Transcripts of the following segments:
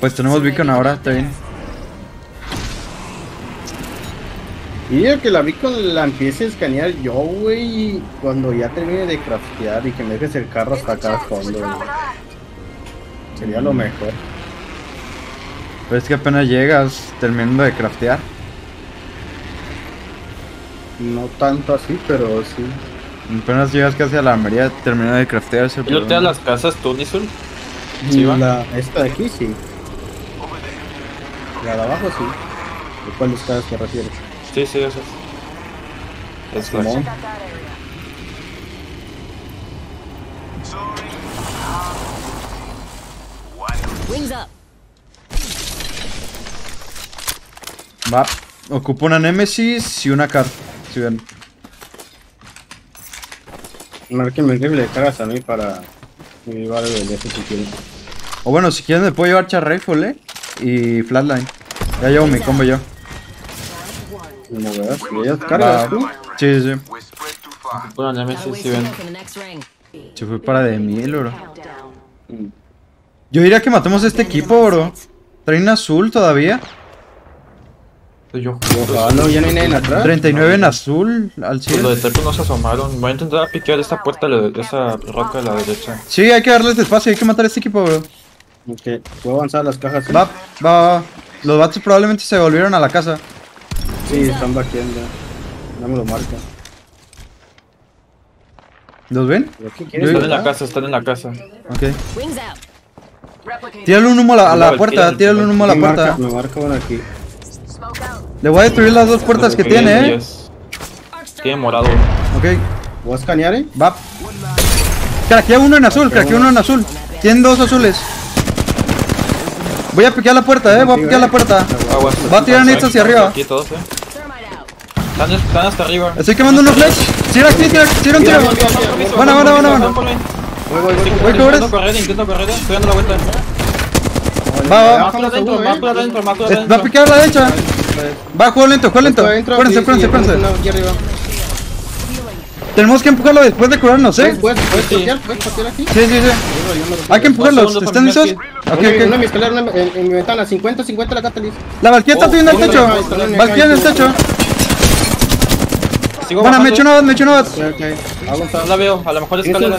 Pues tenemos beacon ahora, está bien. Y digo que la beacon la empiece a escanear yo, güey, cuando ya termine de craftear y que me dejes el carro hasta acá al fondo, güey. Sería lo mejor. Pero es que apenas llegas terminando de craftear. No tanto así, pero sí. Apenas llegas casi a la armería terminando de craftear ese ¿Y looteas las casas tú, Nizul? Sí, esta de aquí sí. La de abajo sí. ¿De cuáles casas te refieres? Sí, esas. Es Simón. Wings up. Va, ocupo una Nemesis y una car. Si ven. No, que me le cargas a mí para llevar el de si quieres. O bueno, si quieren me puedo llevar char rifle, y flatline. Ya llevo mi combo yo. No veas, ¿y ellas cargas tú? Sí, sí. Una Nemesis, si ven. Se fue para de miel, bro. Yo diría que matemos a este equipo, bro. Traen azul todavía. Yo No, ya no hay nadie atrás. 39 en azul, al Pues lo 100. de Tepo no se asomaron. Voy a intentar piquear esta puerta, esa roca de la derecha. Sí, hay que darles espacio, hay que matar a este equipo, bro. Ok, puedo avanzar a las cajas. ¿Sí? Va. Los vatos probablemente se volvieron a la casa. Sí, están vaqueando. No me lo marca. ¿Los ven? ¿Qué quieres? Están en la casa, están en la casa. Ok. Wings out. Tírale un humo a la puerta, tírale un humo a la puerta. Me marca uno aquí. Le voy a destruir las dos puertas que tiene, Tiene morado. Ok, ¿Voy a escanear, va. Craquea uno en azul, craquea uno en azul. Tienen dos azules. Voy a piquear la puerta, voy a piquear la puerta. Aguas. Va a tirar nits hacia arriba. Aquí todos, Están hasta arriba. Estoy quemando unos flash. Tira aquí, tira un tiro. Buena. Voy cobre. Intento correr, estoy dando la vuelta. Va. Más por adentro. Va a piquear a la derecha. Va, juego lento. Espérense. Aquí arriba. Tenemos que empujarlo después de curarnos, ¿Puedes patear aquí? Sí. Hay que empujarlos. ¿Están listos? Ok. Una en mi escalera, en mi ventana, 50 la Catalyst. La Valkyria está subiendo al techo. Valkyria en el techo. Bueno, me echo una bat. No la veo, a lo mejor escaleras.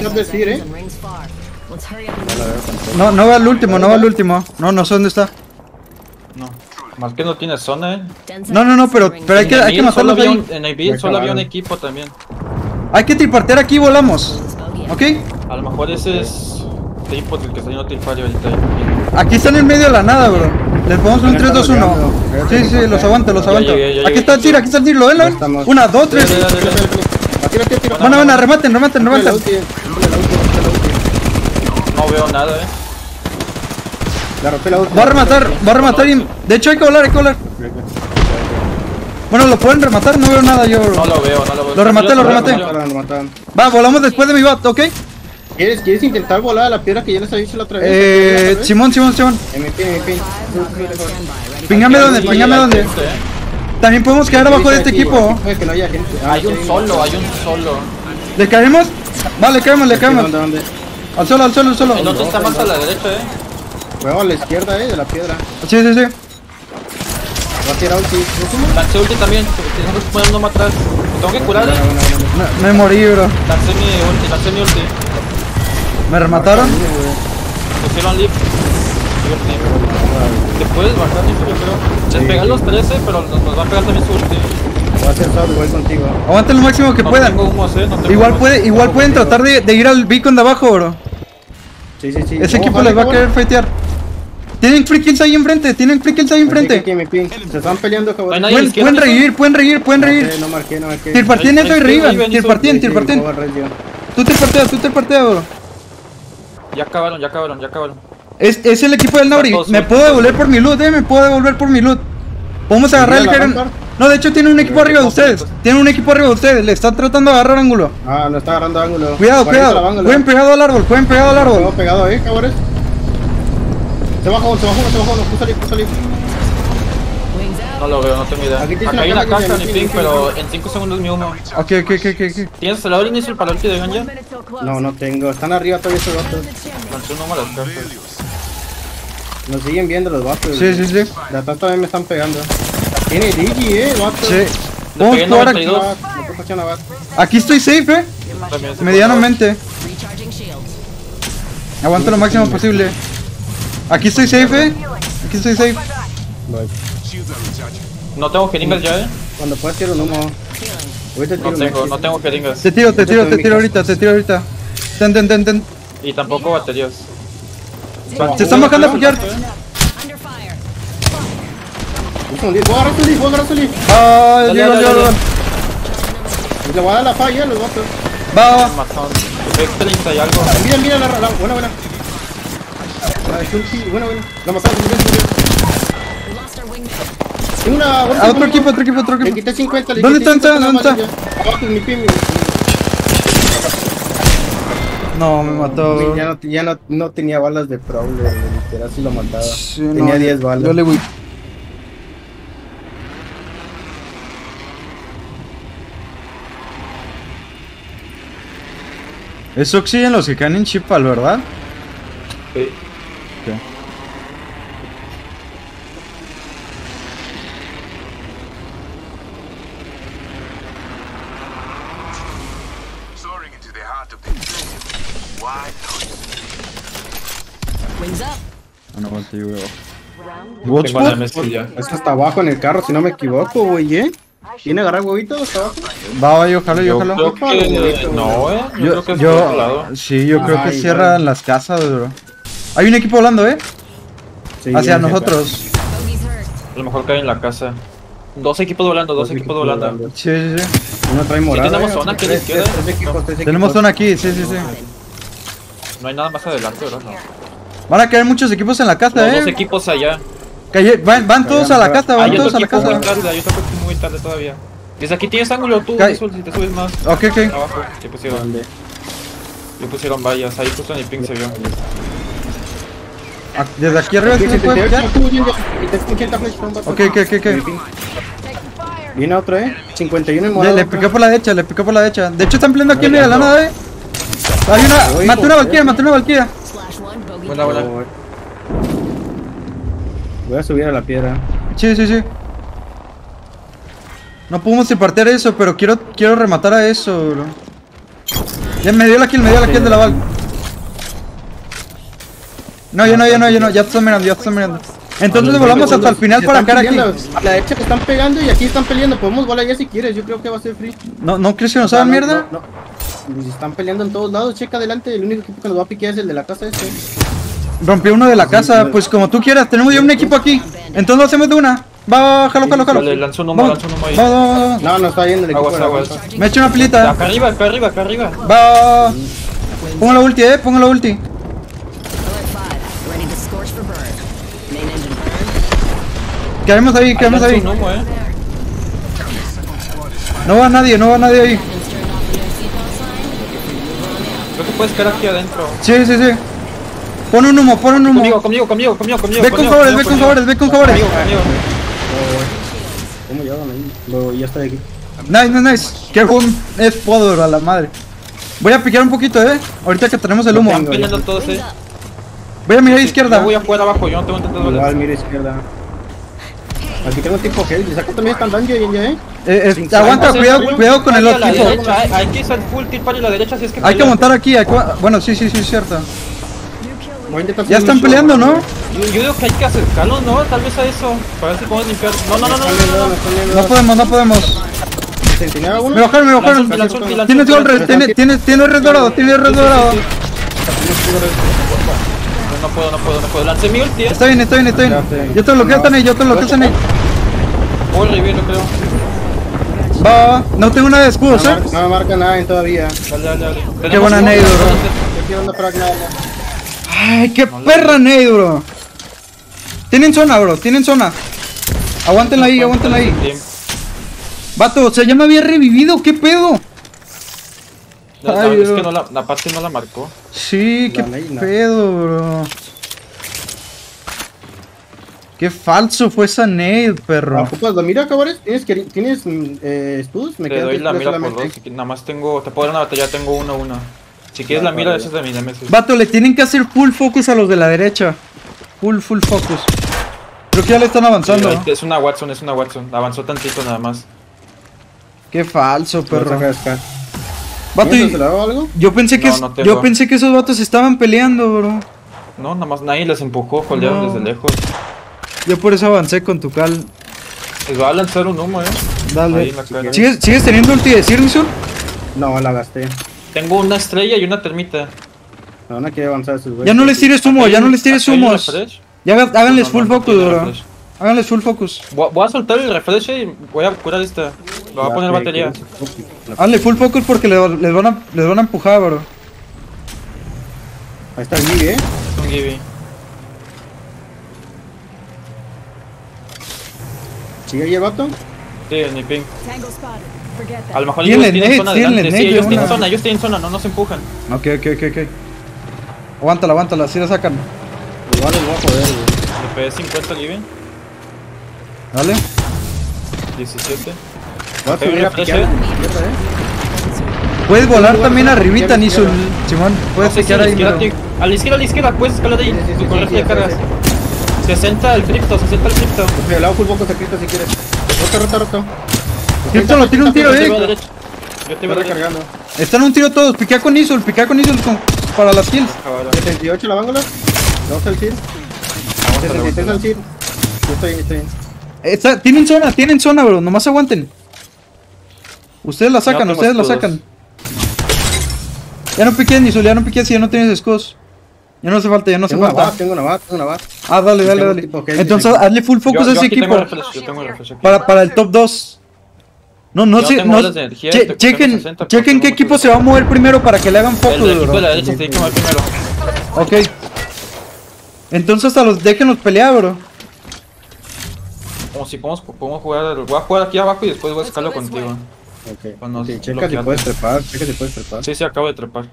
No veo al último. No sé dónde está. No. Más que no tiene zona, No, pero hay que matarlos ahí. En el build solo había un equipo también. Hay que tripartear aquí y volamos. ¿Ok? A lo mejor ese es tipo el que está yendo tripario ahorita. Aquí están en medio de la nada, bro. Les ponemos un 3-2-1. Sí, los aguanto. Ya Aquí está el tir, ¿lo ven? 1, 2, 3. Bueno, rematen. No veo nada, Va a rematar y... De hecho hay que volar. Bueno, lo pueden rematar, no veo nada yo, bro. No lo veo. Lo rematé. Va, volamos después de mi bat, ¿ok? ¿Quieres intentar volar a la piedra que ya les había dicho la otra vez? Simón. En mi pin. Pingame dónde. También podemos quedar abajo de este equipo. Puede que no haya gente. Hay un solo. ¿Le caemos? Vale, le caemos. ¿Dónde? Al suelo. El otro está más a la derecha, Juego a la izquierda, de la piedra. Sí. Va a tirar ulti. Lancé ulti también, tengo que poner uno atrás. ¿Me tengo que curar? Me morí, bro. Lancé mi ulti. ¿Me remataron? Pusieron lift. Te puedes bajar, yo creo. Les pegan los 13, pero nos va a pegar también su ulti. Voy a hacer todo igual contigo. Aguanten lo máximo que puedan. Tengo humos, no tengo Igual humos. pueden tratar de ir al beacon de abajo, bro. Sí. Ese equipo les va a querer fightear. Tienen free kills ahí enfrente. Se están peleando, cabrón. No hay nadie. Pueden reír. No marqué. Tirpartien eso y reíban. Tirpartien. Tú tirparteas, bro. Ya acabaron. Es el equipo del Nauri. Me puedo devolver por mi loot, Podemos agarrar el Jaren. No, de hecho tiene un equipo arriba de ustedes. Le están tratando de agarrar ángulo. No está agarrando ángulo. Cuidado. Pueden pegado al árbol. Tengo pegado ahí, cabrones. Se bajó uno, puso ali. No lo veo, no tengo idea. Aquí tienes Acá hay una una caja caja que en tiene ping, pero en 5 segundos mi humo. Ok. ¿Tienes el inicio para el ulti de Ganja? No tengo. Están arriba todavía esos vatos. Lancé un humo a las cartas. Nos siguen viendo los vatos. Sí, sí, sí. De atrás también me están pegando. Tiene Digi, vato. Sí. Le Vamos pegué a jugar aquí. 92. Aquí estoy safe, También se medianamente. Recharging shields. Aguanto lo máximo posible. Aquí estoy safe, Aquí estoy safe. No tengo jeringas ya, Cuando puedas tirar un humo. Healing. Ahorita tiro No tengo jeringas. Te tiro ahorita, Ten. Y tampoco baterías. Se están bajando a piquear. Under fire. Voy a agarrar su leaf, Ah, Dale, lleva. dale. Le voy a dar la falla a los vatos. Va. Matón. Fue 30 y algo. Mira la buena. La de Shulky, buena. La mataron, We lost our wingman. Tengo una. A otro equipo. Le quité 50. ¿Dónde está? Abajo mi pin. No, me mató. Ya no tenía balas de Prowler, literal si lo mataba. Sí, Tenía no, 10 balas. Yo le voy. Es Oxygen los que caen en Chipal, ¿verdad? Sí. Ok. Soaring into the heart of the desert. Why not? Wings up. Ah, no, aguante, yo veo. Tengo la Hotspot. MS ya. Esto está abajo en el carro, si no me equivoco, güey, ¿Tiene agarrar huevitos hasta abajo? Va, yo jalo. Yo creo que... No, Yo creo que es por otro lado. Sí, yo creo que Ay, cierran las casas, bro. Hay un equipo volando, Sí, hacia ya, nosotros. Bogey's hurt. A lo mejor cae en la casa. Dos equipos volando. Sí. Uno trae morada. tenemos zona aquí a la izquierda. Tres equipos. Tenemos zona aquí, sí. No hay nada más adelante, ¿verdad? No. Van a caer muchos equipos en la casa, Los dos equipos allá. Van todos a la casa, Hay van otro todos a la equipo muy casa. tarde, hay otro equipo muy tarde todavía. Desde aquí tienes ángulo tú, Cae. Azul, si te subes más. Ok. Abajo, ya pusieron vallas, ahí justo en el ping se vio. Desde aquí arriba sí se puede pillar. Ok. Viene otro, 51 en Le morado. piqué por la derecha, De hecho están peleando aquí en medio de la nada, Hay una. Maté una Valkyria. Slash one. Bogey. Buena. Voy a subir a la piedra. Sí. No pudimos impartir eso, pero quiero rematar a eso, bro. Ya me dio la kill de la Val. No, ya no, ya están mirando. Entonces volamos hasta el final para caer aquí. A la derecha que están pegando y aquí están peleando. Podemos volar ya si quieres, yo creo que va a ser free. ¿No crees que nos hagan mierda? No. Están peleando en todos lados, checa adelante. El único equipo que nos va a piquear es el de la casa este. Rompí uno de la casa, pues como tú quieras, tenemos ya un equipo aquí. Entonces lo hacemos de una. Va, jalo. Vale, lanzó un humo ahí. Va. No está yendo el equipo. Aguas, de la aguas. casa. Me he hecho una pilita. Acá arriba. Va. Pongo la ulti. Alert 5. Ready to scorch for burn. Main engine burn. Quedamos ahí. Lanzó un humo, No va nadie ahí. Engines turned off the no seatbelt sign. Creo que puedes caer aquí adentro. Sí. Pon un humo. Conmigo. Ve con favores. Conmigo. ¿Cómo llegaron ahí? Ya estoy aquí. Nice. Qué buen es poder a la madre. Voy a picar un poquito, ahorita que tenemos el humo. Están peleando todos, Wings up. Voy a mirar a Yo izquierda. voy afuera abajo, yo no tengo tantas Igual, balas. mira izquierda. Aquí tengo tipo heavy. Les saco también están daño ya, Aguanta, cuidado con el A la equipo. derecha, hay que usar full kill para la derecha si es que Hay que pelean. montar aquí. Bueno, sí, es cierto. Voy a intentar Ya hacer están un peleando, show, ¿no? Yo digo que hay que acercarlos, ¿no? Tal vez a eso. Para ver si podemos limpiar. No. No podemos. ¿Sentinela uno? Me bajaron. Lanzó un kill. Tienes gol red, tienes red dorado, No puedo. Lancé mi ulti, Está bien. Yo te lo que están ahí, Voy a revivir, creo. Va, no tengo nada de escudos, No me marca nada todavía. Dale. Qué buena nade, bro. Yo quiero una frag nada. Ay, qué perra nade, bro. Tienen zona, bro, Aguántenla ahí. Vato, ya me había revivido, ¿qué pedo? Ay, Es bro. que no la parte no la marcó. Sí, qué La nade, no. pedo, bro. Qué falso fue esa nade, perro. Ocupas la mira, cabrones. ¿Tienes escudos? Me Te quedan doy la tres mira por solamente. dos. Nada más tengo. Te puedo dar una batalla, tengo una. Si quieres la mira, esa es de mi nemesis. Vato, le tienen que hacer full focus a los de la derecha. Full focus. Creo que ya le están avanzando. Sí, es una Watson, es una Watson. Avanzó tantito nada más. Qué falso, perro. Vato, ¿Se le da algo? yo pensé que No tengo. yo pensé que esos vatos estaban peleando, bro. No, nada más nadie les empujó, holdearon No. desde lejos. Yo por eso avancé con tu cal. Les va a lanzar un humo, Ahí Dale. en la cara. ¿Sigues teniendo ulti de Sirnison? No, la gasté. Tengo una estrella y una termita. No, no quiere avanzar esos güeyes. Ya no les tires humo, ya no les tires ¿Acá hay un humos. refresh? Ya háganles No, full no focus, tiene bro. refresh. Háganles full focus. Voy a soltar el refresh y voy a curar esta. Lo voy a poner batería. Háganle full focus porque les van a empujar, bro. Ahí está el Gigi, Un Gibby. ¿Sigue ahí el vato? Sí, en mi ping. Tango spotted. Forget that. A lo mejor Tienen ellos tienen nades, zona tienen adelante. Sí, nades, ellos tienen una. zona, ellos tienen zona, no nos empujan. Ok. Aguántala, así la sacan. Igual les voy a joder, güey. Le pegué 50 Gibby. Dale. 17. Voy a Ok, subir a refresh, piquear. Puedes volar también arribita, Nisul. Simón, puedes No sé si piquear a la ahí. izquierda, bro. a la izquierda, puedes escalar de ahí. Tu correo de cargas. 60 el cripto, 60 el cripto. Me lado full poco saquito si quieres. Roto. Crypto lo tira un tiro, Yo te veo a eh. derecha. Yo te veo Estoy a derecha. recargando. Están un tiro todos. Piquea con Nisul para las kills. Ahora. 78 la bángola. Vamos al CIR. 73 al CIR. Yo estoy bien. Tienen zona, bro. Nomás aguanten. Ustedes la sacan, tengo ustedes la escudos. sacan. Ya no piques, Nisul, ya no piques si ya no tienes escudos. Ya no hace falta, ya no hace falta. Tengo una bat. Ah, dale. Tengo tipo que- Entonces hazle full focus a ese aquí tengo equipo. refresh, yo tengo refresh aquí. Para el top 2. No Yo sé, tengo no. bolas de energía, tengo Chequen 60, qué pero equipo tengo se va a mover primero para que le hagan El focus, equipo de la bro. derecha se tiene que mover primero. Ok. Entonces hasta los déjenos pelear, bro. Como si podemos jugar. Voy a jugar aquí abajo y después voy a escalarlo contigo. Ok. Cuando Sí, checa si bloqueate. puedes trepar. Checa si puedes trepar. Sí, acabo de trepar.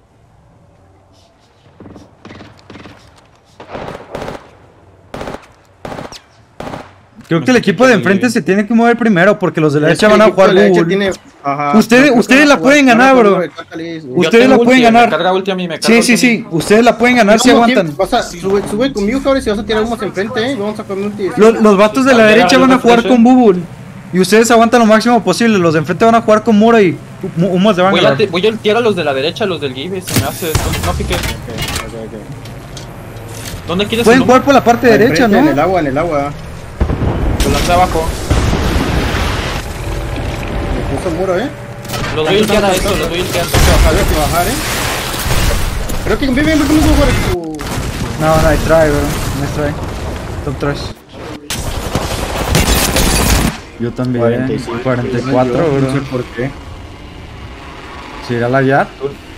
Creo que el equipo de enfrente se tiene que mover primero porque los de la Es que derecha van el a equipo jugar de la derecha Google. tiene- ajá. Ustedes- No, creo ustedes que la van a pueden jugar- ganar, van a bro. jugar de Catalyst, güey. Yo Ustedes tengo la pueden ulti, ganar. Me carga ulti a mí, me carga Sí, ulti a mí. ustedes la pueden ganar si Vamos, aguantan. vas a- sube conmigo, cabrón, si vas a tirar humos enfrente, vamos a comer un Los vatos de la Agarra derecha el van a jugar refresh, con Bubble. Y ustedes aguantan lo máximo posible. Los de enfrente van a jugar con Mura y humos de Bangalore. Voy a ultiar a los de la derecha, a los del Gibby, se me hace. No pique. ¿Dónde quieres Pueden el humo? jugar por la parte derecha, En el ¿no? agua, en el agua. Lo lancé abajo. Me puso muro, Los voy a ultiar a eso, los voy a ultiar. Tengo que bajar. Hay que bajar, Creo que bien, no podemos jugar equipo. No, hay try, bro. No hay try. Top 3. Yo también. 44, No sé bro. por qué. ¿Se irá la Yard?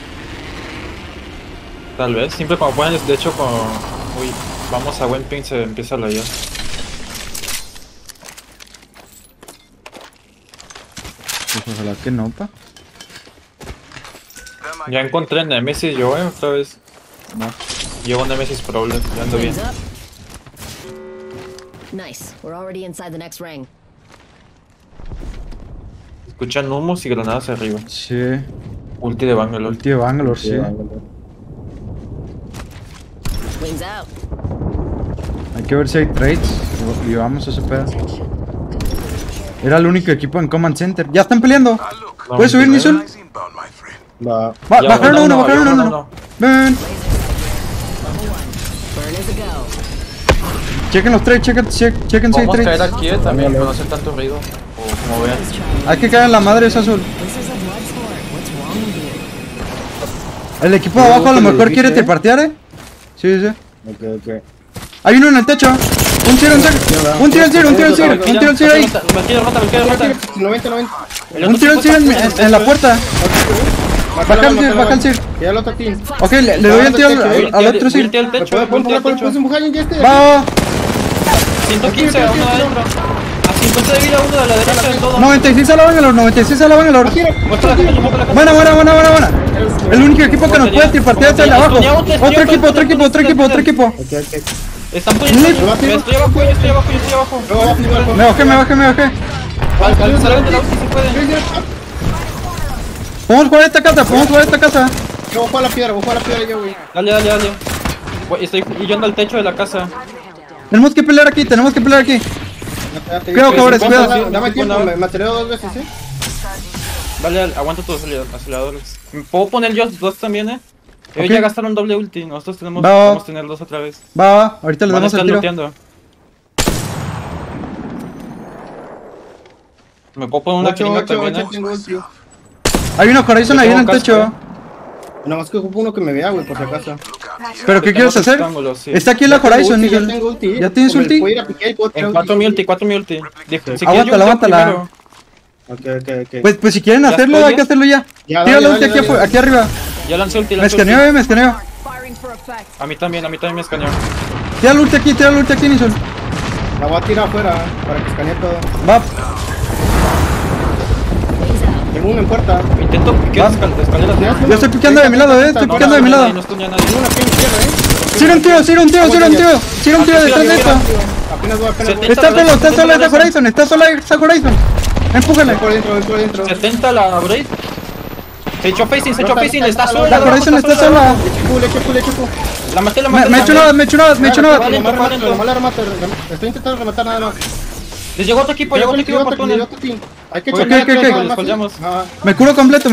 Tal vez. Siempre cuando ponen, de hecho, con. Uy, vamos a buen ping, se empieza la ya. Pues ojalá que no, pa. Ya encontré Nemesis yo, otra vez. No. Llevo Nemesis Problem, ya ando bien. Wings up. Nice. We're already inside the next ring. Escuchan humos y granadas arriba. Sí. Ulti de Bangalore. Ulti de Bangalore, sí. Wings out. Hay que ver si hay trades. Y vamos a ese pedo. Era el único equipo en Command Center. ¡Ya están peleando! No, ¿Puedes subir, mentira. Nisul? Eyes inbound, my friend. Va. Ya, Bajaron no, uno, no, bajaron no, uno. no. Ven. Burn is a go. Chequen los trades, chequen si hay Vamos a caer trades. aquí también, para no hacer tanto ruido. O como vean. Hay que caer en la madre, es azul. This is a blood sport. What's wrong with you? El equipo de abajo a lo mejor quiere tripartear, Sí, sí. Ok. Hay uno en el techo. Un tiro, un tiro al tiro, un tiro al tiro, un tiro al tiro ahí. Me quiero rota. 90. Un tiro al tiro en la puerta. Baja el tiro. Ya lo otro team. Ok, le doy el tiro al otro tiro. Ulti al techo, ulti al ¿Puedes techo. empujar ya este? Va, 115 a uno adentro. A 50 de vida uno de la derecha del todo. 96 a la Bangalore, 96 a la Bangalore. Muestra la caja, muestra la caja. Buena. El único equipo que nos puede tripartear está el de abajo. Otro equipo. Ok. Están poniendo. Estoy abajo. Me bajé. Salgan de la ulti si pueden. Podemos jugar esta casa. Yo voy a jugar la piedra, yo, güey. Dale. Estoy yendo al techo de la casa. Tenemos que pelear aquí, tenemos que pelear aquí. Cuidado, cabrones, cuidado. Dame tiempo, me acelero 2 veces, ¿eh? Vale, aguanta tus aceleradores. ¿Me puedo poner yo 2 también, Ellos Ok. ya gastaron doble ulti. Nosotros tenemos, Va. podemos tener 2 otra vez. Va, ahorita les Van a damos el estar tiro. looteando. Me puedo poner una 8, jeringa 8, también, 8, tengo ulti. Hay una Horizon Yo ahí en el tengo techo. casco, Nada más que ocupo uno que me vea, güey, por si acaso. Look out here. ¿Pero qué Tengo quieres hacer? rectángulos, sí. Está aquí en la Ya tengo Horizon, ulti, Nigel. Ya tengo ulti. ¿Ya tienes Como ulti? puedo ir a piquear y puedo tirar En ulti. 4 mi ulti. Si quieres, Aguántala, yo aguántala. primero. Ok. Pues si quieren ¿Ya hacerlo, estoy hay que bien? hacerlo ya. Ya, Tíralo dale, ulti aquí, dale, dale. aquí arriba. Ya lancé ulti, Me lancé escaneó, ulti. me escaneó. A mí también me escaneó. Tíralo ulti aquí, Nison. La voy a tirar afuera para que escanee todo. Va, Tengo uno en puerta. Intento piquear escaleras. yo estoy picando de mi lado, estoy No, picando de mi no, lado. no estoy a nadie. Tengo una aquí en izquierda, Sira un tío, Sira un tío detrás de esto. Apenas voy. Está sola esa Horizon, Empújale. Voy por dentro. 70 la Braid. Se echó facing, está sola. La Horizon está sola. Le echo. La maté, Me echo nada. Vale. Estoy intentando rematar nada más. Les llegó otro equipo, por túnel. Hay que Ok, echar ok. Me curo completo.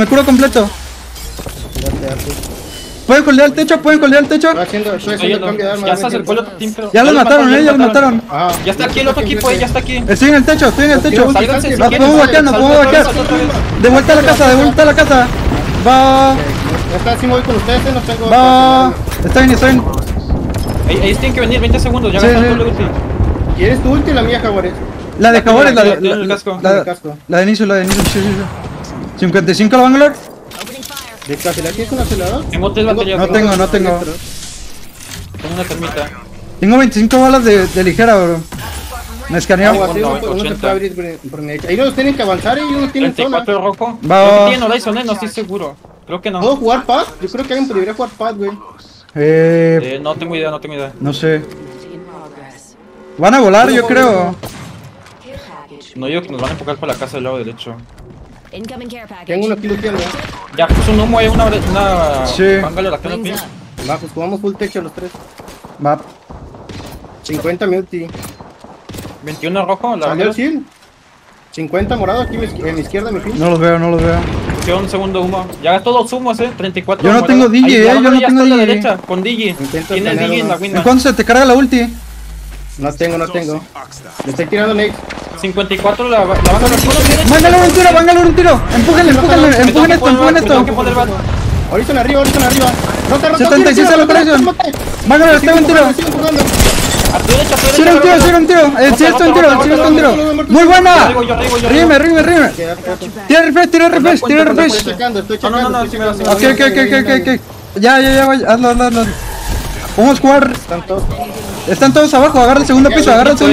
¿Pueden coldear el techo? Estoy haciendo cambio de arma. Ya se acercó el otro team, pero... Ya los mataron, Ya está aquí el otro equipo, ya está aquí. Estoy en el techo. Sálganse si Nos quieren, podemos vaquear, De vuelta a la casa. Va. Está así, voy con ustedes, no tengo. Va. Está bien. Ellos tienen que venir 20 segundos, ya Sí, gastaron sí. doble ulti. ¿Quieres tu ulti y la mía, Jaguares? La de Jaguares, Tiene el casco. la de inicio, sí. 55 la Bangalore. ¿De clase la tienes un acelerador? Tengo 3 baterías. No tengo. Tengo una termita. Tengo 25 balas de ligera, bro. Me escaneó. No, así no 80. se puede abrir por mi derecha. Ahí no tienen que avanzar, ellos no tienen zona. 34 rojo. Va. Creo que tienen Horizon, no estoy seguro. Creo que no. ¿Puedo jugar pad? Yo creo que alguien debería jugar pad, güey. No tengo idea. No sé. Van a volar, yo creo. No digo que nos van a empujar por la casa del lado derecho. Incoming care package. Tengo uno aquí luteando. Ya puso un humo, hay una Sí. Bangalore acá en el pin. Wings up. Va, pues jugamos full techo los tres. Va. 50 mi ulti. 21 rojo, la ¿Salió el Bangalore. 100? 50 morado aquí en mi izquierda, mi fin. No los veo. Pusieron un segundo humo. Ya gastó dos humos, 34. Yo no tengo morado. Digi, Ahí, la yo no Bangalore ya tengo está a la Digi. derecha, con Digi. Intento Tiene el tener Digi en la uno. ¿En window. cuánto se te carga la ulti? No tengo. Le estoy tirando Nate. 54 la Bangalore. Bangalore un tiro. Empujen esto. Me tengo que poner back. Horizon arriba. No te 76 a la Horizon. Bangalore, está un tiro. A tu derecha, Sira un tiro. Sí, está un tiro. Muy buena. Rime. Tira refresh. Estoy checando. No, Ok. Ya, hazlo. Vamos a jugar. Están todos abajo, agarra el segundo piso. Va a romper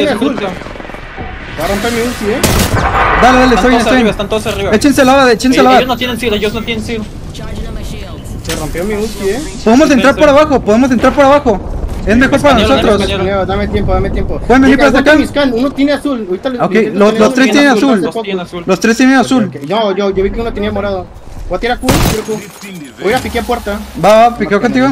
mi ulti, Dale, estoy bien. Están todos arriba. Échense lava. Ellos no tienen seal. Charging on my shields. Se rompió mi ulti, Podemos entrar por abajo. Es mejor para nosotros. Escanearon. Dame tiempo. Pueden venir para acá. Uno tiene azul. Ahorita Ok, los tres tienen azul. Los tres tienen azul. No, yo vi que uno tenía morado. Voy a tirar Q. Voy a piquear puerta. Va, piqueo contigo.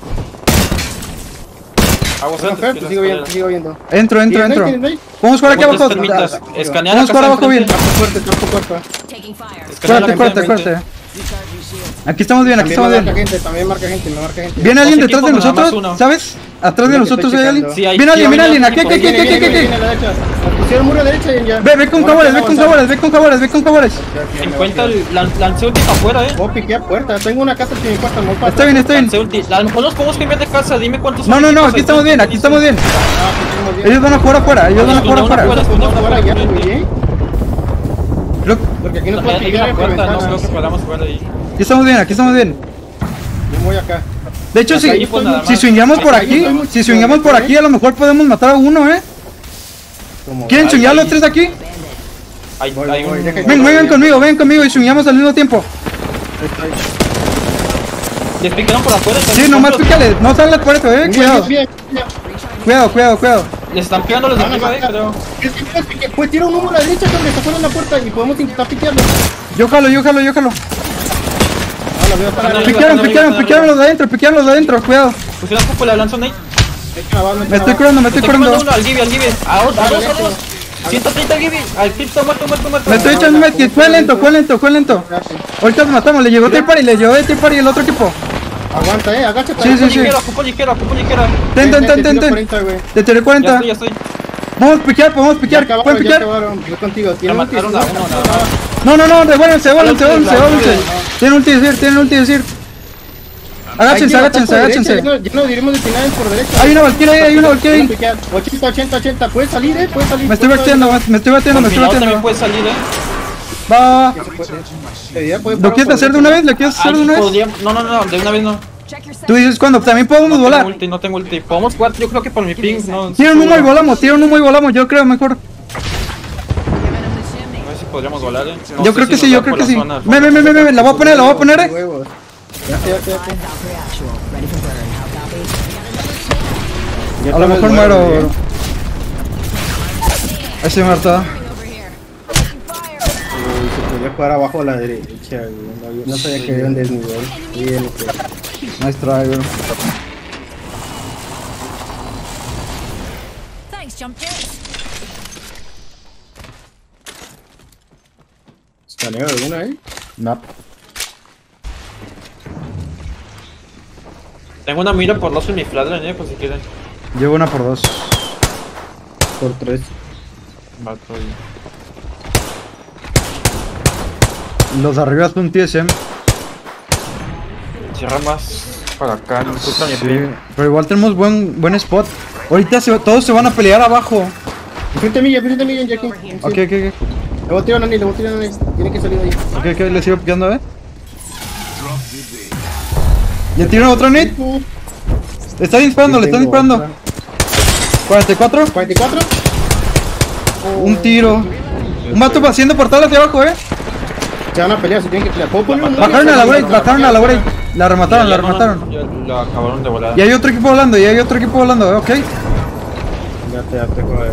Te sigo viendo. Entro. ¿Tienes Nate? Podemos jugar aquí abajo. Escanear Vamos a jugar abajo bien. Tapo puerta. Taking fire. Cuérate. Aquí estamos bien. También marca gente, me marca gente. ¿Viene alguien Dos detrás de equipos, nada más nosotros? uno. ¿Sabes? Atrás de Es lo que nosotros estoy hay alguien. checando. Sí, hay- Viene alguien. viene Aquí. Viene a la derecha. Nos pusieron muro a la derecha y ya. Ve con Jaguares. Ve con Jaguares. 50 lancé ulti para afuera, Puedo piquear puerta. Tengo una casa en mi puerta, no pasa. Está bien. Lancé ulti. A lo mejor nos podemos cambiar de casa, dime cuántos No, equipos aquí hay. estamos bien. Ah, pues estamos bien. Ellos van a jugar afuera. Ahora ya, muy bien. Creo- Porque aquí no Hay puedo una piquear por puerta, no creo ventanas. que podamos jugar ahí. Aquí estamos bien. Yo voy acá. De hecho, Acá hay pues nada más. si swingamos por Acá aquí, hay a lo mejor podemos matar a uno, Como- ¿Quieren swingar los tres aquí? Hay Voy, un... deja- Vengan conmigo y swingamos al mismo tiempo. Les picaron por afuera. Sí, nomás pícale, no salgas por eso, cuidado. Bien. Cuidado. Les están pegando los de Van a arriba, matar. creo. Pues tira un humo a la derecha, cabrón, está fuera de la puerta y podemos intentar piquearlo. Yo jalo. No, lo veo para Están arriba. arriba. Piquearon los de adentro, cuidado. Pusieron cúpula, lanzó Nate. Me estoy curando, me estoy curando. Uno al Gibby, a dos. 130 Gibby, al Crypto muerto. Me estoy echando medkit, fue lento. Ahorita nos matamos, le llegó Tripari, el otro equipo. Aguanta, agáchate. Sí. Ocupo ligero. Ten. Te tiré 40. Ya estoy. Podemos piquear, ¿pueden piquear? Yo contigo, Ya tiene ulti. mataron a uno, nada más. No, devuélvense. Tienen ulti decir. Agáchense. Ya nos diremos de finales por derecha. Hay una Valkyrie ahí. 80, puedes salir, puedes salir. Me estoy bateando. Combinado también puede salir, Va. ¿Lo ¿Lo quieres hacer de una vez? No, de una vez no. Tú dices cuándo, también podemos volar. No tengo ulti. Podemos jugar, yo creo que por mi ping, no. Tiran humo y volamos, yo creo mejor. A ver si podríamos volar, No Yo sé creo que si sí, nos da por la zona. la voy a poner, Huevos. Ya. Hostile for actual. Ready for burn. How copy? A lo mejor muero, bro. Ahí se muerto. Se podía jugar abajo a la derecha, güey. No sabía que había un desnivel. Bien, Nice try, bro. Thanks, jump jets. ¿Escaneo alguna ahí? No. Tengo una mira por dos en mi flatline, por si quieren. Llevo una por 2. Por 3. Los de arriba son TSM. Cierra más para acá, no escucha mi Sí, ping. pero igual tenemos buen spot. Ahorita todos se van a pelear abajo. Enfrente mía, Jackie. Ok. Le voy a tirar a Nani. Tiene que salir de ahí. Ok, le sigo picando, ¿Le tiro otro net? Le está disparando. 44. 44. Un tiro. Un vato haciendo portal hacia abajo, Se van a pelear, se tienen que pelear. ¿Puedo poner un Bajaron a la Wraith. La remataron. Ya lo acabaron de volar. Y hay otro equipo volando, ok. Ya te joder.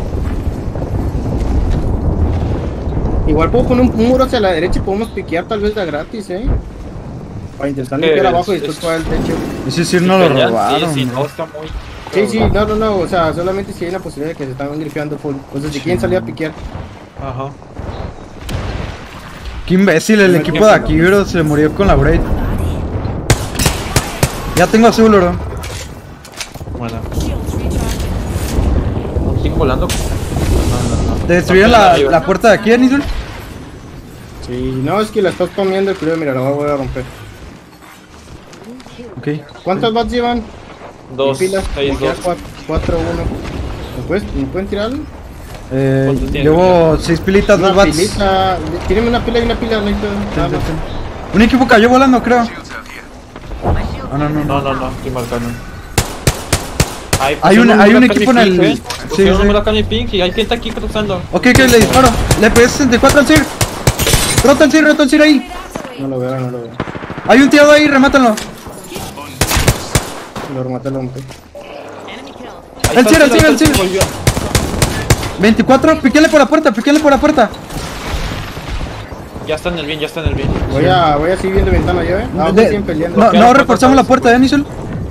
Igual puedo poner un muro hacia la derecha y podemos piquear tal vez de gratis, para intentar limpiar abajo y después jugar el techo. Ese sí no lo robaron. Sí, ¿no? no, está muy... Sí, no, o sea, solamente si hay una posibilidad de que se están grifeando full. O sea, si quieren salir a piquear. Ajá. Qué imbécil el equipo de aquí, bro, se murió con la Wraith. Ya tengo azul, bro. Bueno. ¿Un team volando? No. ¿Te destruyeron la puerta de aquí, Anizul? Sí, no, es que la estás comiendo, pero mira, la voy a romper. Ok. ¿Cuántos bots llevan? 2, 6, 2. 4, 1. ¿Me pueden tirar algo? ¿Cuántos tienes? Llevo 6 pilitas, 2 Una bats. pilita. Tírame una pila y una pila, no hay pedo. Nada más. Un equipo cayó volando, creo. Shields out here. No. No, estoy marcando. Hay un equipo en el... Sí. Pusieron un acá en mi ping y hay gente aquí cruzando. Ok, le disparo. Le pegué 64 al Sir. Rota el Sir ahí. No lo veo. Hay un tirado ahí, remátalo. Lo rematé, lo rompí. Enemy killed. Ahí está El Sir. volvió. 24, piquéle por la puerta. Ya está en el bien. Voy a seguir viendo ventana ya, Ah, siguen peleando. No reforzamos la puerta, Anizul.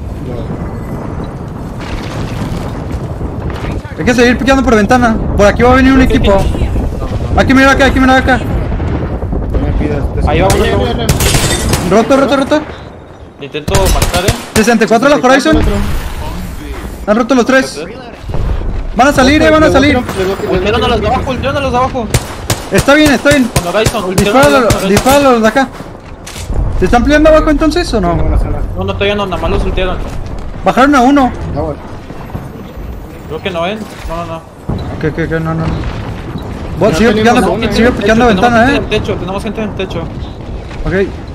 Hay que seguir picando por ventana. Por aquí va a venir un equipo. Aquí mira acá. No me pidas. Ahí va, Roto. Intento marcar, 64 la Horizon. Han roto los 3. Van a salir. Ultieron a los de abajo. Está bien. Con Horizon, Dispáralo a los de acá. ¿Se están peleando abajo entonces o no? No, todavía no, nada más los ultieron. Bajaron a uno. Creo que no ven. No. Ok, no. Vos sigue picando ventana, Tenemos gente en el techo. Ok.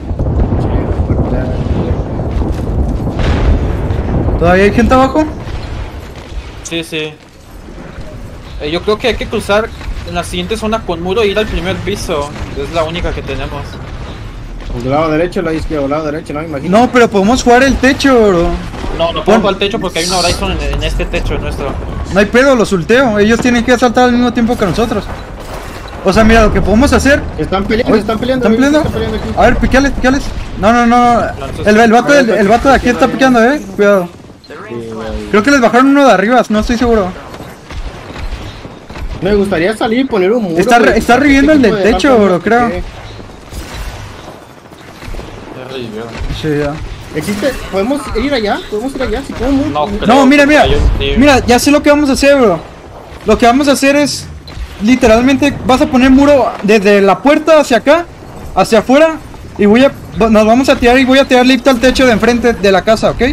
¿Todavía hay gente abajo? Sí. Yo creo que hay que cruzar en la siguiente zona con muro e ir al primer piso. Es la única que tenemos. Del lado derecho, la izquierda, lado derecho, no me imagino. No, pero podemos jugar el techo, bro. No podemos jugar al techo porque hay una Horizon en este techo nuestro. No hay pedo, los ulteo. Ellos tienen que saltar al mismo tiempo que nosotros. O sea, mira, lo que podemos hacer. Están peleando, Oye, están peleando. ¿Están peleando? Están peleando aquí. A ver, picales, picales. No. El vato de aquí está picando, cuidado. Creo que les bajaron uno de arriba, no estoy seguro. Me gustaría salir y poner un muro. Está güey. reviviendo el del Este tipo de techo, rampa, bro, no sé creo. qué. Ya revivió. Sí, ya. ¿Existe? ¿Podemos ir allá? ¿Podemos ir allá? Si podemos un muro. No, creo. No, mira. Hay un team. Mira, ya sé lo que vamos a hacer, bro. Lo que vamos a hacer es, literalmente, vas a poner muro desde la puerta hacia acá, hacia afuera, y nos vamos a tirar y voy a tirar lift al techo de enfrente de la casa, ¿ok?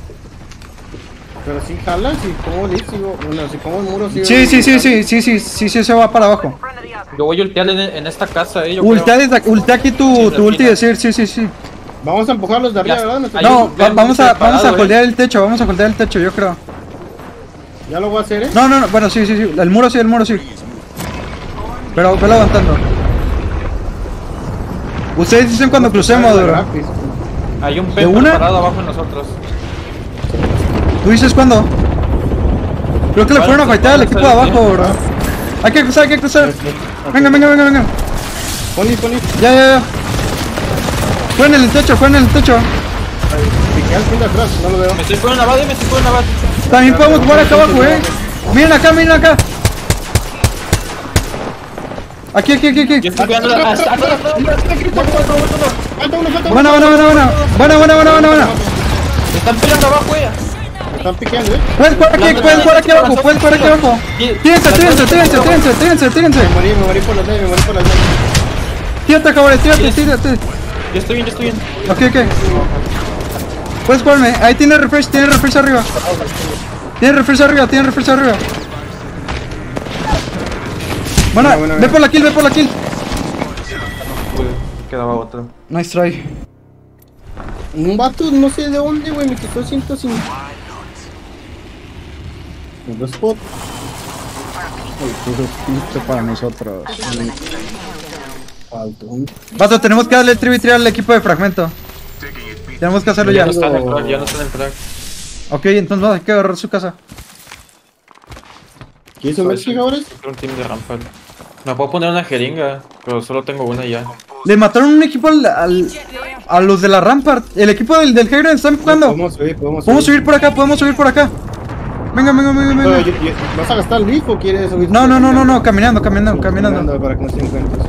Pero si jala, si pongo lift, si pongo el muro, Sí, se va para abajo. Yo voy a ultear en esta casa, yo Ultea aquí tu ulti y decir, sí. Vamos a empujarlos de arriba, Ya. ¿verdad? Hay No, un vamos a preparado, holdear el techo, yo creo. Ya lo voy a hacer, ¿eh? No, bueno, sí, el muro sí. Pero velo aguantando. Ustedes dicen cuando crucemos, bro. Gratis. Hay un ¿De pen una? preparado abajo de nosotros. ¿Tú dices cuándo? Creo que le fueron a fightar al equipo de abajo, bro. Hay que cruzar. Venga. Pon lift. Ya. Jueguen en el techo. Piqué al fin de atrás, no lo veo. Me estoy poniendo una base, También podemos jugar acá abajo, Miren acá. Aquí. Yo estoy cuidando la... Falta uno. Buena. Están peleando abajo, Están piqueando, ¿eh? Puedes jugar aquí abajo. Tírense. Me morí por las leyes. Tírate, cabrón, tírate. Yo estoy bien. Ok. Puedes jugarme. Ahí tiene refresh arriba. Tiene refresh arriba. Bueno, Bueno. ve por la kill. Quedaba otro. Nice try. Un vato, no sé de dónde, güey, me quitó 150. El spot. Para nosotros. Falta un. Vato, tenemos que darle el trivial al equipo de fragmento. Tenemos que hacerlo Ya ya. no está en el track, ya no está en el track. Ok, entonces hay que agarrar su casa. ¿Quieres un México ahora? Un team de rampa. Me puedo poner una jeringa, pero solo tengo una ya. Le mataron un equipo a los de la Rampart. El equipo del Hegren está empujando. Podemos subir. Podemos subir por acá. Venga. Pero, ¿vas a gastar el leaf o quieres subir? No, caminando. Para que no se encuentre.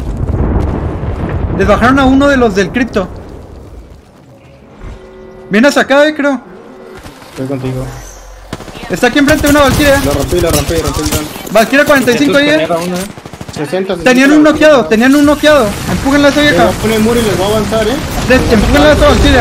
Les bajaron a uno de los del cripto. Vienes acá, creo. Estoy contigo. Está aquí enfrente una Valkyria. Lo rompí el gun. Valkyria 45 ahí, 60. Tenían un noqueado. Empújenla a esa Le voy vieja. a poner el muro y les voy a avanzar, Empújenla a esa Valkyria.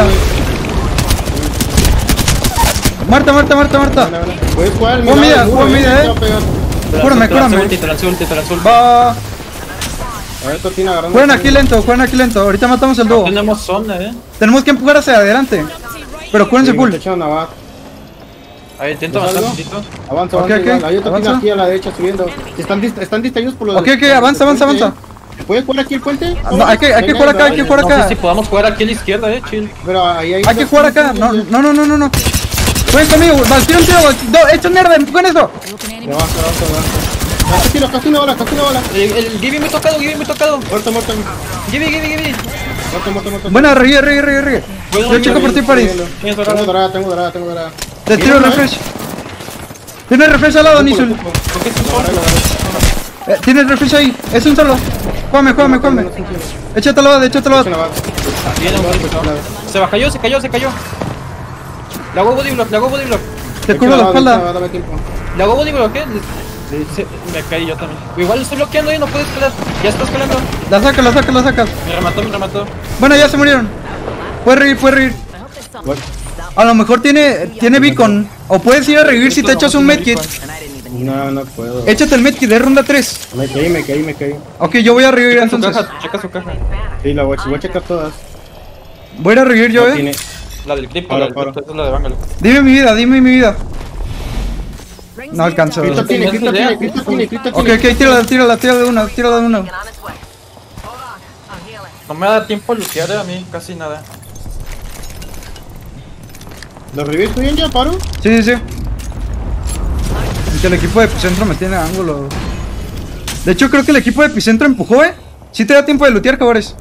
Marta. Puedes jugar, Juega mira, mida, el muro, juega mida, te va a pegar. Cúrame. Te lanzó ulti. Va. A ver, Totina agarrando. Jueguen aquí lento. Ahorita matamos el dúo. Tenemos zona, Tenemos que empujar hacia adelante. Pero cúrense full. Ahí intento ¿No avanzar salgo? un poquito. Avanza. Ok, Hay otro avanza. Totina aquí a la derecha subiendo. Están distraídos por los. Ok, avanza. ¿Puedes jugar aquí el puente? No, hay que jugar acá, No sé si podamos jugar aquí a la izquierda, chill. Pero ahí hay Hay que jugar acá. No. Jueguen conmigo. Valkyria un tiro. Echa mierda, empujen eso. Ya va. Casi una bala. El Gibby me ha tocado. Muerto. Gibby. Muerto. Buena, ríe. Yo checo por ti, Paris. Tengo dorada. Te tiro refresh. Tiene refresh al lado, Nisul. ¿Por qué es un solo? Tiene refresh ahí. Es un solo. Juégame. Échate la bada. Viene un poquito. Se cayó. Le hago body block. Te cubro la espalda. Dame tiempo. Le hago body block, me caí yo también. Igual estoy bloqueando y no puedes pelear. Ya estás peleando. La sacas. Me remató. Bueno, ya se murieron. Puedes reír. A lo mejor tiene beacon. O puedes ir a revivir si te echas un medkit. No puedo. Échate el medkit de ronda 3. Me caí. Ok, yo voy a revivir entonces. Checa su caja. Sí, la voy a checar todas. Voy a ir a revivir yo, Tiene. La del clip, Paro. esa es la de Bangalore. Dime mi vida. No alcanzo. Cripto tiene. Ok, tírala de una. No me da tiempo a lutear a mí, casi nada. ¿Lo reviviste bien ya, Paro? Sí. Es que el equipo de centro me tiene ángulo. De hecho, creo que el equipo de Epicentro empujó, Sí te da tiempo de lootear, cabores.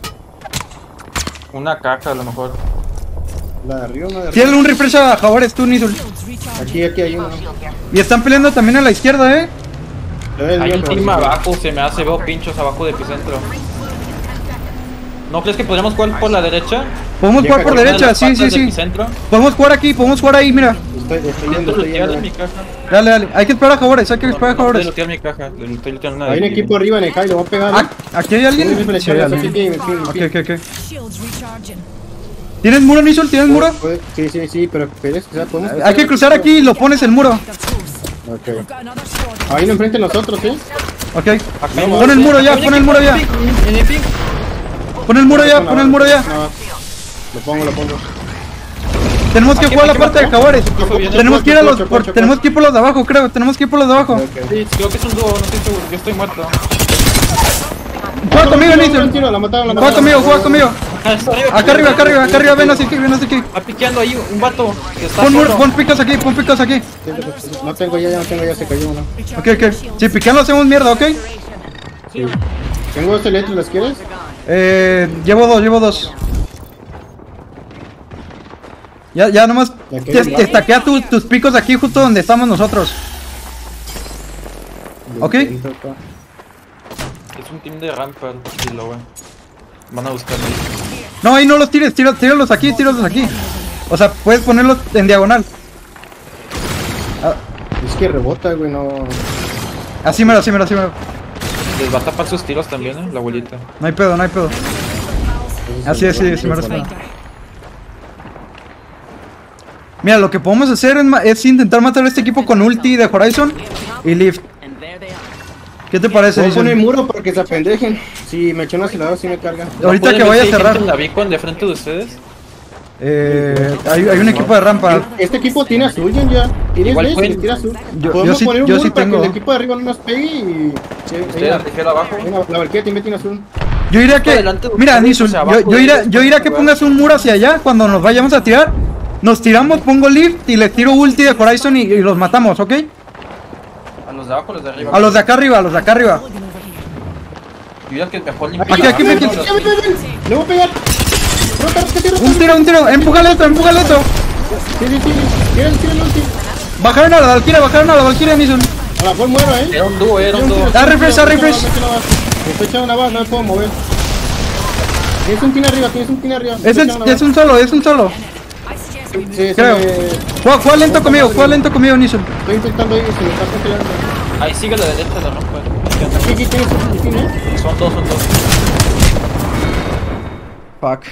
Una caja a lo mejor. La de arriba, una de arriba. Tírale un refresh a Jaguares, tú, Nizul. Aquí hay uno. Y están peleando también a la izquierda, Le doy el Hay mío, un pero team sí. abajo, se me hace, veo pinchos abajo de Epicentro. ¿No crees que podríamos jugar por la derecha? Podemos jugar por Llega, derecha, Las sí, patas sí, de sí. Epicentro. Podemos jugar aquí, podemos jugar ahí, mira. Estoy yendo, Estoy estoy looteando mi yendo. caja. Dale, dale. Hay que esperar a Jaguares, hay que No, esperar a no puedo Jaguares. lootear mi caja. Estoy looteando una de Hay un equipo arriba en el high, lo voy a pegar. Ah, ¿aquí hay alguien? Sí, hay alguien. Ok, ok, ok. Shields recharging. ¿Tienes muro, Nizul? ¿Tienes muro? Sí, pero ¿quieres? O sea, podemos Hay que cruzar aquí y lo pones el muro. Ok. We've got another squad. Ahí no enfrente de nosotros, ¿sí? Ok. Acá Pon el muro ya, pon el muro ya. En el ping. Pon el muro ya, pon el muro ya. No, lo pongo. Tenemos que Aquí, jugar la aquí, parte de aquí. Jaguares. Viene. Tenemos que ir a los, Choco. tenemos que ir por los de abajo, creo. Tenemos que ir por los de abajo. Ok. Sí, creo que es un dúo, no estoy seguro. Yo estoy muerto. Juega conmigo, Un Nizul. tiro, la mataron. Juega conmigo, juega conmigo. Ah, está Acá arriba, ven así aquí, ven así aquí. Está piqueando ahí un vato que está Pon, solo. pon picas aquí, pon picas aquí. No tengo ya, se cayó uno. Ok, ok. Si pican lo hacemos mierda, ok. Sí. Tengo dos electros, ¿las quieres? Llevo dos. Ya nomás Ya que- te estaquea tus picos aquí justo donde estamos nosotros. Ok. Es un team de rampa, y lo van a buscar. No, ahí no los tires, tíralos aquí, tíralos aquí. O sea, puedes ponerlos en diagonal. Es que rebota, güey, no. Así mero. Les va a tapar sus tiros también, la abuelita. No hay pedo. Así es, sí, mero. Mira, lo que podemos hacer es intentar matar a este equipo con ulti de Horizon y Lift. And there they are. ¿Qué te parece, Voy a poner Nizul? muro para que se apendejen. Si me echo un acelerador, sí me carga. Ahorita que vaya a cerrar. ¿En la beacon de frente de ustedes? Hay un equipo de rampa. Este equipo tiene azul, ya. ¿Tienes Igual vez? pueden- Si tira azul. Yo Podemos sí- poner un yo muro sí para tengo. que el equipo de arriba no nos pegue y. Sí, Ustedes ligero abajo. venga, la Valkyria también tiene azul. Yo diría que, Adelante de mira, ustedes, Nizul, hacia abajo yo de diría ellos, que ¿verdad? pongas un muro hacia allá cuando nos vayamos a tirar. Nos tiramos, pongo lift y les tiro ulti de Horizon y los matamos, ¿ok? A los de abajo, los de arriba. A los de acá arriba. Yo diría que mejor limpiar. Aquí, ven. Le voy a pegar. Un tiro, empújale otro. Sí. Tírale el ulti. Bajaron a la Valkyria, Nizul. A la mejor muero, Era un dúo, era un dúo. Da refresh. Me estoy echando una bala, no me puedo mover. Tienes un tin arriba. Es un solo. Sí, creo. Juega lento conmigo, Nizul. Estoy intentando ir, se me está congelando. Ahí sigue la derecha de la rampa. Aquí tienes un tin, ¿eh? Son dos. Fuck.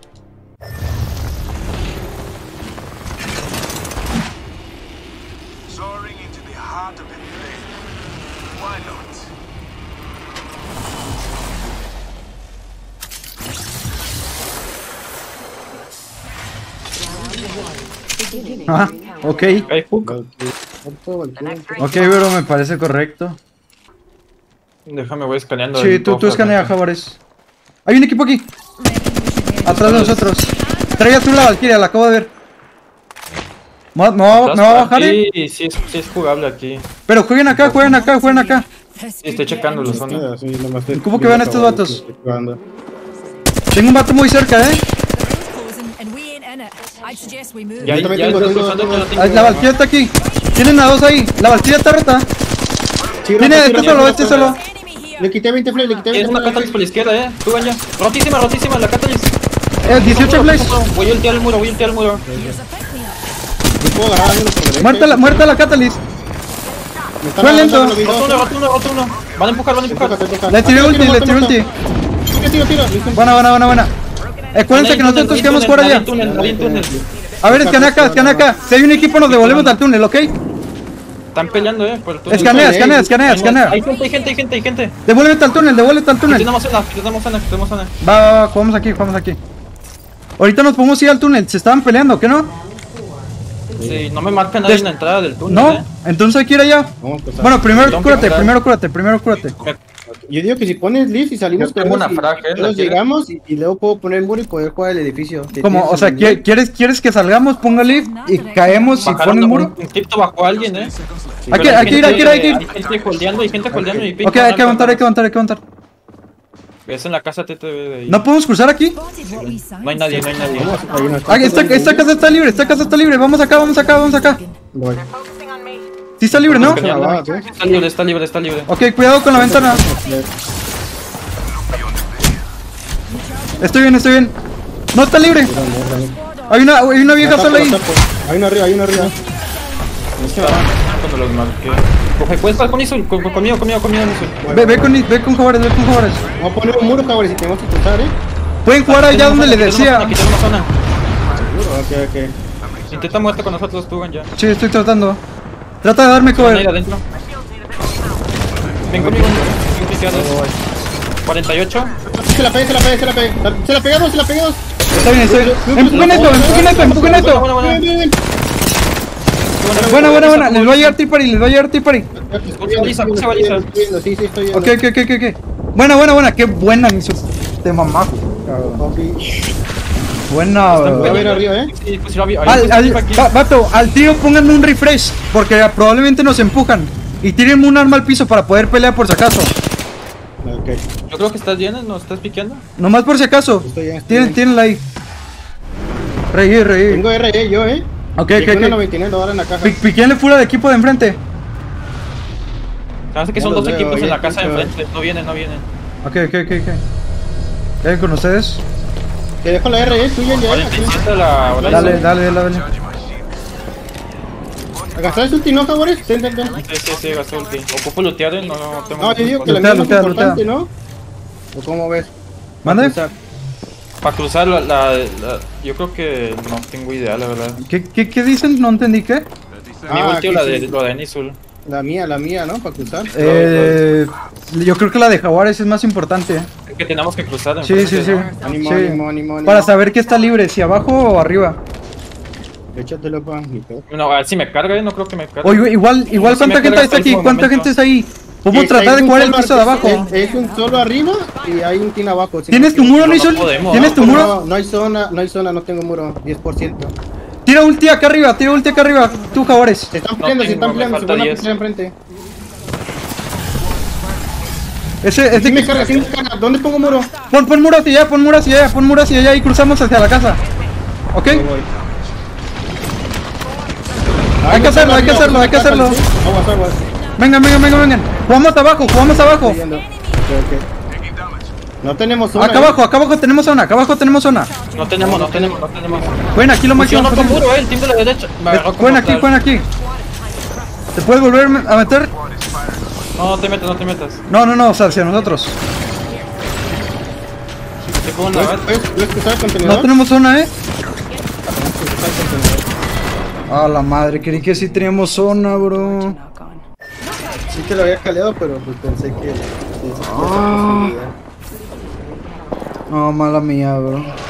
Soaring into the heart of the flame. Why not? Ah, ok. Hay hook. Ok, bro, me parece correcto. Déjame, voy escaneando. Sí, el tú buffer, escanea, ¿no? Jaguares. Hay un equipo aquí. Atrás de nosotros. Trae azul la Valkyria, la acabo de ver. Me va a bajar, Sí, sí es jugable aquí. Pero jueguen acá. Sí, estoy checando los zonas. ¿Cómo que vean estos vatos? Tengo un vato muy cerca, And we ain't in it. I suggest we move. Ya, Yo también ya tengo, estoy tengo, cruzando, tengo. pero tengo- Ah, la Valkyria está aquí. Tienen a dos ahí. La Valkyria está rota. Tiene este solo. Enemy here. Le quité 20 flash, le quité Tienes 20 una flash. Catalyst por la izquierda, tú ven ya. Rotísima la Catalyst. 18 flash. Voy a ultear el muro. No puedo agarrar ángulos por derecha. Muerta la Catalyst. Me están Fue lento. agarrando los videos. Roto uno. Van a empujar. Toca. Le tiré ulti. Tira. Buena. Acuérdense que nosotros queremos jugar allá. Túnel. A ver, escanea acá. Si hay un equipo nos devolvemos al túnel, ¿ok? Están peleando, por el túnel. Escanea. Hay gente. Devuélvete al túnel. Tenemos zona. Va, jugamos aquí. Ahorita nos podemos ir al túnel. Se estaban peleando, ¿qué no? Sí, no me marca nadie en la entrada del túnel. No, entonces hay que ir allá. Vamos a empezar. Bueno, primero cúrate. Yo digo que si pones lift y salimos Yo tengo todos una y frag, ¿la todos quieres? llegamos y luego puedo poner el muro y poder jugar el edificio. ¿Te Como, tienes o sea, el lift? ¿quieres que salgamos, ponga lift y caemos y Bajaron ponen muro? un cripto bajó a alguien, Hay Pero que ir, hay que ir. Hay gente holdeando, hay gente holdeando y Ok, hay que aguantar, hay que aguantar, hay que aguantar. Es en la casa TTV de ahí. ¿No podemos cruzar aquí? Spotted what we signed. No hay nadie, no hay nadie. Hay una Ah, esta casa está libre, esta casa está libre. Vamos acá, vamos acá, vamos acá. Voy. Sí está libre, ¿no? Ah, va, ¿sí? Está libre, está libre, está libre. Ok, cuidado con la ventana. Estoy bien, estoy bien. No, está libre. Hay una vieja sola ahí. Hay una arriba, hay una arriba. Cuando los marqué. Coge, puedes estar con Isul, conmigo, Isul. Ve con Juárez, ve con Juárez. Vamos a poner un muro, cabrón, si tenemos que cruzar, Pueden jugar allá donde les decía. Aquí tenemos una zona. Ok, ok. Intenta muerte con nosotros, tú, ya. Sí, estoy tratando. Trata de darme Van a ir cover. adentro. Ven conmigo, estoy piqueado. 48. Se la pegué, se la pegué, se la pegué. Se la pegué dos, se la pegué dos. Está bien, estoy bien. Empujen esto, empujen esto, empujen esto. Bueno. Bien, bien, bien. Buena. Les va a llegar Tipari, les va a llegar Tipari. Baliza, puse baliza. Sí, sí, estoy viendo. Ok. Buena. Qué buena, mi te mamá. Buena, Voy a ver arriba, Sí, pues, aquí. Vato, al tío pónganme un refresh, porque probablemente nos empujan. Y tírenme un arma al piso para poder pelear por si acaso. Ok. Yo creo que estás bien, ¿nos estás piqueando? Nomás por si acaso. Estoy bien. Tírenla ahí. Reír. Tengo RE yo, Ok. Una 99 lo van en la caja. Piquenle fuera de equipo de enfrente. Sabes que son No los dos veo, equipos en ya la casa de escucho. enfrente. No vienen. Ok. ¿Qué hay con ustedes? Te dejo la RE tuya ya. 47 la hora. Dale. ¿Agastaste ulti, no, favores? Ten. Sí, gastó ulti. Ocupo lootear, no tengo. No, yo digo que la Lutea, mía es lutea, más importante, ¿no? ¿O cómo ves? ¿Mande? Para cruzar yo creo que no tengo idea, la verdad. ¿Qué dicen? No entendí qué. Mi ulti o aquí sí. lo de Nisul. La mía, ¿no? Para cruzar. Yo creo que la de Jaguares es más importante. Es que tenemos que cruzar. Sí. Ánimo. Para saber que está libre, si abajo o arriba. Échatelo pa' mi pedo. No, a ver si me carga, no creo que me cargue. Oye, igual Sí, ¿cuánta me gente carga está hasta el aquí? último ¿Cuánta momento. gente está ahí? Podemos Hay tratar de un jugar el solo piso de abajo. Es un solo arriba y hay un team abajo. si ¿Tienes no tu me muro, equivoco. Nisul? podemos, ¿Tienes tu muro? No hay zona, no tengo muro. 10%. Tira ulti acá arriba, tú Jaguares. Se están No peleando, se tengo, están me peleando. Se falta van a 10. pelear enfrente. Ese Sí me carga. ¿Dónde pongo muro? pon muro hacia allá y cruzamos hacia la casa. ¿Ok? Yo voy. Hay que hacerlo. Aguas. Vengan. Jugamos abajo. Estoy yendo. Ok. No tenemos zona. Acá abajo tenemos zona. No tenemos. Jueguen aquí lo máximo Funciona con posible. muro, el team de la derecha. Me agarró con Jueguen flash. aquí. ¿Te puedes volver a meter? No te metas. No, o sea, hacia nosotros. Te pongo una vez. ¿Puedes cruzar el contenedor? No tenemos zona, A la madre, creí que sí teníamos zona, bro. Sí que lo había caleado, pero pues pensé que... No, mala mía, bro.